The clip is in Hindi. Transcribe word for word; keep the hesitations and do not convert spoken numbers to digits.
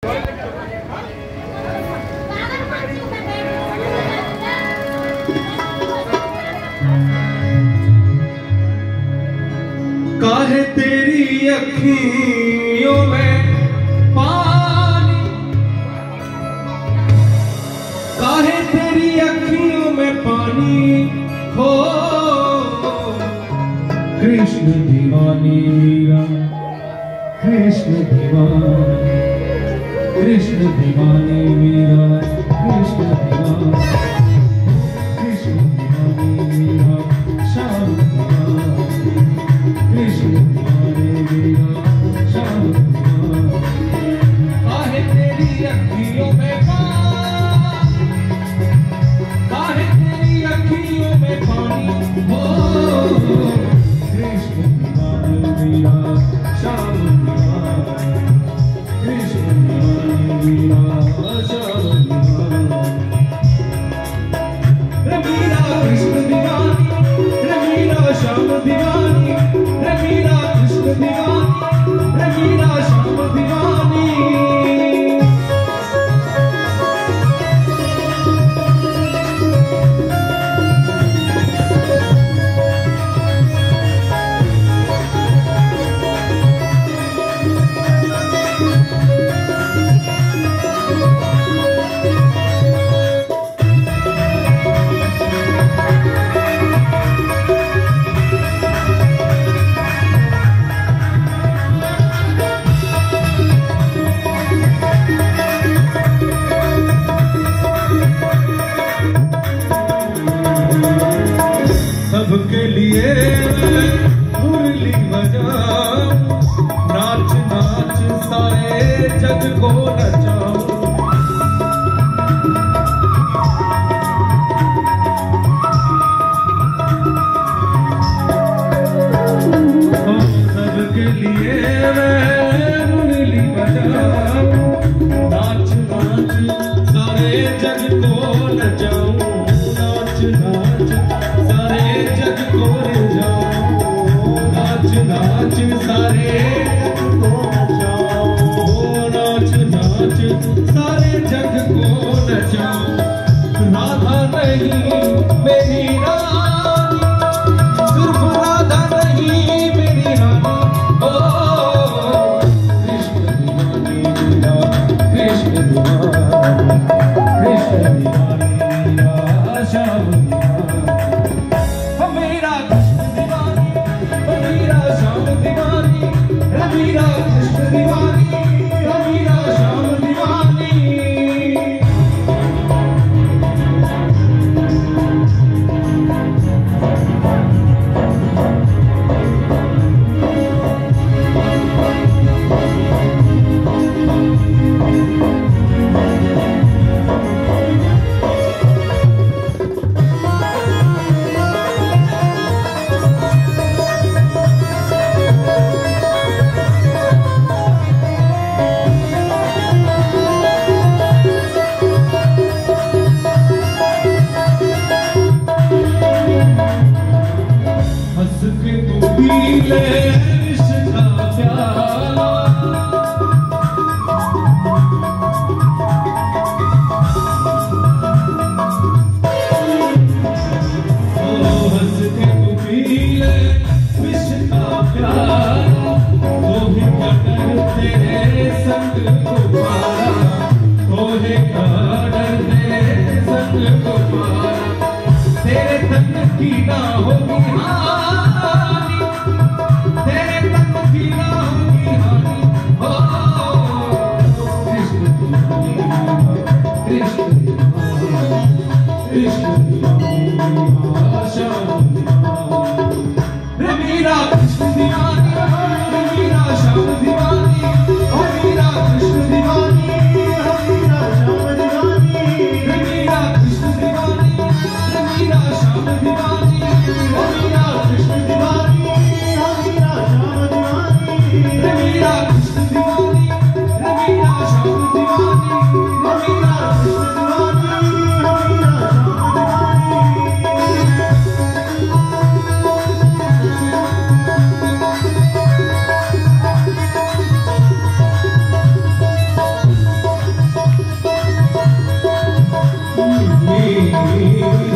काहे तेरी अखियों में पानी, काहे तेरी अखियों में पानी हो कृष्ण दीवानी मीरा, कृष्ण दीवानी, कृष्ण दीवानी मीरा, कृष्ण दीवानी, कृष्ण दीवानी मीरा, श्याम दीवानी, कृष्ण दीवानी मीरा, श्याम दीवानी। काहे तेरी अखियों में पानी, काहे तेरी अखियों में पानी हो कृष्ण दीवानी मीरा, श्याम दीवानी, कृष्ण दीवानी मीरा, श्याम दीवानी। रे मीरा कृष्ण दीवानी, रे मीरा श्याम दीवानी, रे मीरा कृष्ण दीवानी, रे मीरा श्याम दीवानी। सबके लिए मुरली बजाऊं, नाच नाच सारे जग को नचाऊं। सबके लिए मैं मुरली बजाऊं, नाच नाच सारे जग को नचाऊं, नाच नाच सारे जग को नचाऊं, नाच नाच सारे जग को नचाऊं, नाच नाच सारे जग को नचाऊं। राधा नहीं मेरी रानी, सिर्फ राधा नहीं मेरी रानी, ओ कृष्ण दीवानी मीरा, कृष्ण दीवानी, कृष्ण दीवानी मीरा, श्याम दीवानी। मीरा कृष्ण दीवानी, मीरा श्याम दीवानी, मीरा कृष्ण दीवानी, मीरा श्याम दीवानी। हंस के तू पी ले विष का प्याला, ओ हंस के तू पी ले विष का प्याला, तोहे का डर तेरे संग को पाला, तोहे का डर तेरे संग को पाला। तेरे तन की ना होगी हानि, तेरे तन की ना होगी हानि, ओ कृष्ण दीवानी मीरा, कृष्ण दीवानी, कृष्ण दीवानी मीरा, श्याम दीवानी। रे मीरा कृष्ण दीवानी, रे मीरा श्याम दीवानी, ओ मीरा कृष्ण दीवानी, मीरा श्याम दीवानी। रे मीरा कृष्ण दीवानी, रे मीरा श्याम दीवानी, ओ मीरा कृष्ण दीवानी। दी